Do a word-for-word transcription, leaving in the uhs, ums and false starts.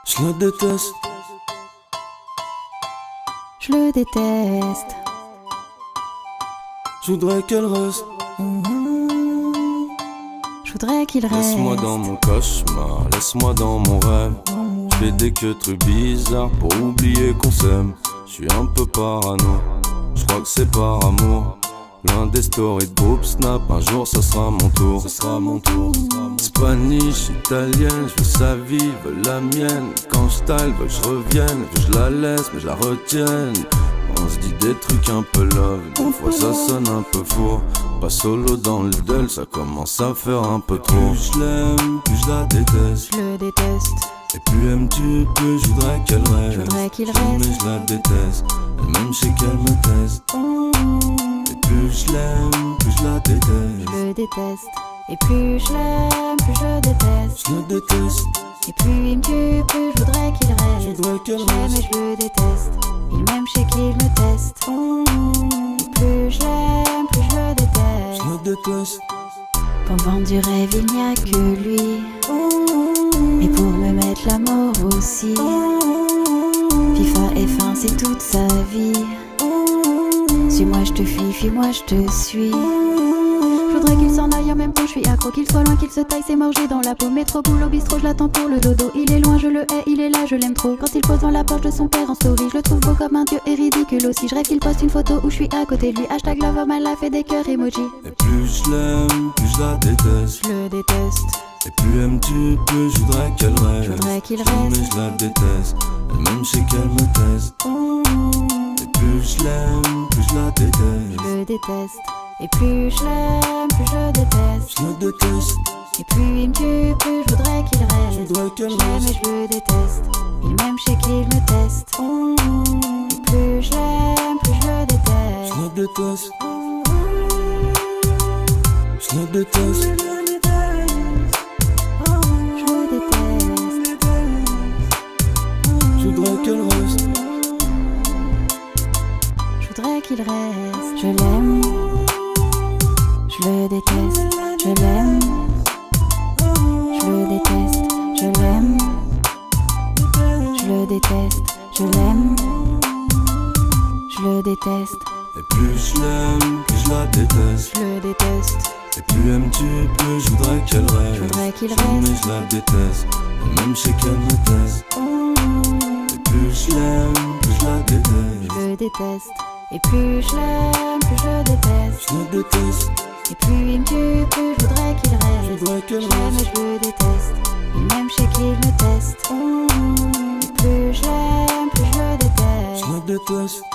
Je le déteste. Je le déteste. Je voudrais qu'elle reste. Je voudrais qu'il reste. Laisse-moi dans mon cauchemar, laisse-moi dans mon rêve. Je fais des que trucs bizarres pour oublier qu'on s'aime. Je suis un peu parano, je crois que c'est par amour. L'un des stories de groupe Snap, un jour ça sera mon tour. Ce sera mon tour. Spanish, italienne, je veux sa vie, veux la mienne. Quand je style, veux que je revienne, veux que je la laisse, mais je la retienne. On se dit des trucs un peu love, des fois ça sonne un peu faux. Pas solo dans le duel, ça commence à faire un peu trop. Plus je l'aime, plus je la déteste. Je le déteste. Et plus elle me tue, plus je voudrais qu'elle reste. Je voudrais qu'il Mais reste. je la déteste, elle-même je sais qu'elle me teste. Et plus je l'aime, plus je la déteste. Je le déteste. Et plus je l'aime, plus je le déteste. Je la déteste, Et plus il me tue, plus je voudrais qu'il reste. je voudrais qu'elle Je l'aime et reste. je le déteste. Il m'aime, je sais qu'il me teste. Et plus je l'aime, plus je le déteste. Je la déteste. Pour vendre du rêve, il n'y a que lui. Et pour me mettre la mort aussi. FIFA F un, c'est toute sa vie. Suis-moi, je te fuis, fuis-moi, je te suis. Je voudrais qu'il s'en aille en même temps, je suis accro, qu'il soit loin, qu'il se taille, c'est mort, j'ai dans la peau. Métro, boulot, bistrot, je l'attends pour le dodo. Il est loin, je le hais, il est là, je l'aime trop. Quand il pose dans la porte de son père en story, je le trouve beau comme un dieu et ridicule aussi. Je rêve qu'il poste une photo où je suis à côté de lui. Hashtag love of my life et des cœurs emoji. Et plus je l'aime, plus je la déteste. Je le déteste. Et plus elle me tue, plus je voudrais qu'elle reste. Je voudrais qu'il Mais reste. je la déteste, elle-même je sais qu'elle me teste. Et plus je l'aime, plus je la déteste. Je le déteste. Et plus je l'aime, plus je le déteste. Je la déteste, Et plus il me tue, plus je voudrais qu'il je reste. voudrais qu'elle Je l'aime reste. et je le déteste. Il m'aime, je sais qu'il me teste. Et plus je l'aime, plus je le déteste. Je la déteste, je la déteste. Je le déteste. Je voudrais qu'elle reste. Je voudrais qu'il reste. Je l'aime. Je le déteste. Je l'aime. Je le déteste. Je l'aime. Je le déteste. Je l'aime. Je le déteste. Et plus je l'aime, plus je la déteste. Je le déteste. Et plus elle me tue, plus je voudrais qu'elle reste. Je voudrais qu'il Mais reste. je la déteste, elle-même je sais qu'elle me teste. Et plus je l'aime, plus je la déteste. Je le déteste. Et plus je l'aime, plus je le déteste. Je la déteste, Et plus il me tue, plus je voudrais qu'il je reste. voudrais qu'elle Je l'aime reste. et je le déteste. Il m'aime, je sais qu'il me teste. Et plus je l'aime, plus je le déteste. Je la déteste,